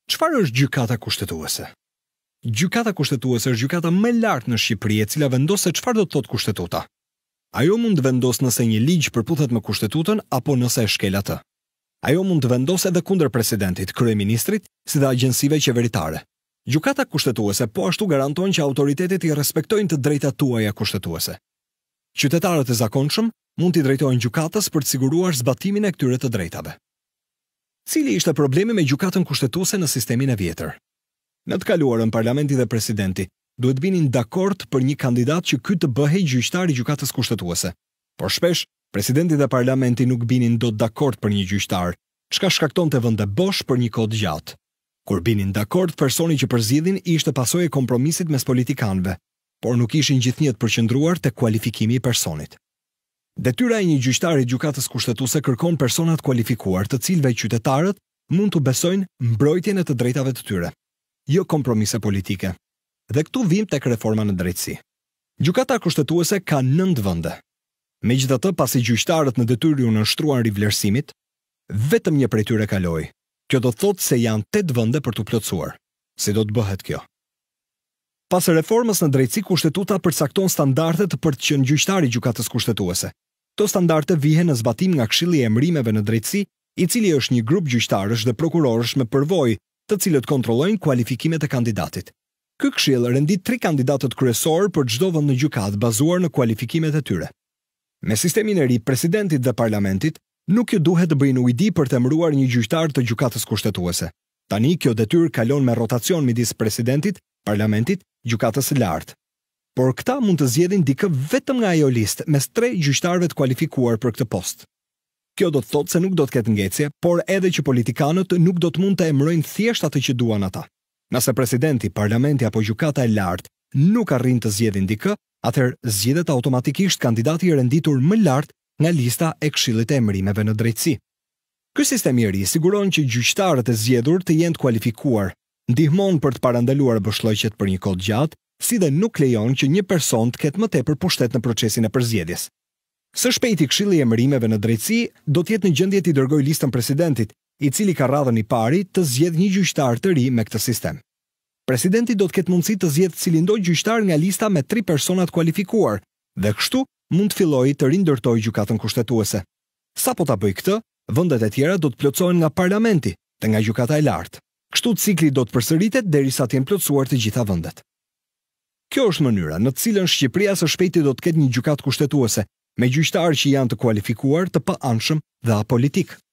Çfarë është gjykata kushtetuese? Gjykata kushtetuese është gjykata më e lartë në Shqipëri e cila vendos se çfarë do të thotë kushtetuta. Ajo mund të vendos nëse një ligj përputhet me kustetutën apo nëse e shkel atë. Ajo mund të vendosë edhe kundër presidentit, kryeministrit, si dhe agjensive qeveritare. Gjykata kushtetuese po ashtu garanton që autoritetet i respektojnë të drejtat tuaja kushtetuese. Qytetarët e zakonshëm mund t'i drejtojnë gjykatës për të siguruar zbatimin e këtyre të drejtave. Cili ishte problemi me gjykatën kushtetuese në sistemin e vjetër? Në të kaluarën parlamenti dhe presidenti duhet binin dakord për një kandidat që ky të bëhej gjyqtar i gjykatës kushtetuese. Por shpesh, presidenti dhe parlamenti nuk binin dot dakord për një gjyqtar, çka shkaktonte vende bosh për një kohë gjatë. Kur binin dakord, personi që përzgjedhin ishte pasojë e kompromisit mes politikanëve, por nuk ishin gjithnjë të përqendruar te kualifikimi i personit. Detyra e një gjyqtari i gjykatës kushtetuese kërkon persona të kualifikuar, të cilëve qytetarët mund të besojnë mbrojtjen e të drejtave të tyre, jo kompromise politike. Dhe këtu vim tek reforma në drejtësi. Gjykata kushtetuese ka 9 vende. Megjithatë, pasi gjyqtarët në detyrë u nënshtruan rivlerësimit, vetëm një prej tyre kaloi. Kjo do të thotë se janë 8 vende për t'u plotësuar. Si do të bëhet kjo? Pas reformës në drejtësi, kushtetuta përcakton standardet për të qenë gjyqtar i gjykatës kushtetuese. Këto standarde vihen në zbatim nga Këshilli i Emërimeve në drejtësi, i cili është një grup gjyqtarësh dhe prokurorësh me përvojë, të cilët kontrollojnë kualifikimet e kandidatit. Ky këshill rendit 3 kandidatët kryesorë për çdo vend në gjykatë bazuar në kualifikimet e tyre. Me sistemin e ri, presidentit dhe parlamentit nuk ju duhet të bëjnë ujdi për të emëruar një gjyqtar të gjykatës kushtetuese. Tani kjo detyrë kalon me rotacion midis presidentit, parlamentit, gjykatës së lartë. Por këta mund të zgjedhin dikë vetëm nga ajo listë mes 3 gjyqtarëve të kualifikuar për këtë post. Kjo do të thotë se nuk do të ketë ngecje, por edhe që politikanët nuk do të mund të emërojnë thjesht atë që duan ata. Nëse presidenti, parlamenti apo gjykata e lartë nuk arrin të zgjedhin dikë, atëherë zgjedhet automatikisht kandidati i renditur më lart nga lista e Këshillit të Emërimeve në drejtësi. Ky sistem i ri siguron që gjyqtarët e zgjedhur të jenë të kualifikuar, ndihmon për të parandaluar bëshllëqet për një kohë gjatë, si dhe nuk lejon që një person të ketë më tepër pushtet në procesin e përzgjedhjes. Së shpejti Këshilli i Emërimeve në drejtësi do të jetë në gjendje të dërgojë listën presidentit, i cili ka radhën i pari të zgjedhë një gjyqtar të ri me këtë sistem. Presidenti do të ketë mundësi të zgjedhë cilindoj gjyqtar nga lista me 3 persona të kualifikuar, dhe kështu mund të fillojë të rindërtojë gjykatën kushtetuese. Sapo ta bëjë këtë, vendet e tjera do të plotësohen nga parlamenti dhe nga gjykata e lartë. Kështu cikli do të përsëritet derisa të jenë plotësuar të gjitha vendet. Kjo është mënyra në të cilën Shqipëria së shpejti do të ketë një gjykatë kushtetuese me gjyqtarë që janë të kualifikuar, të pa-anshëm dhe apolitik.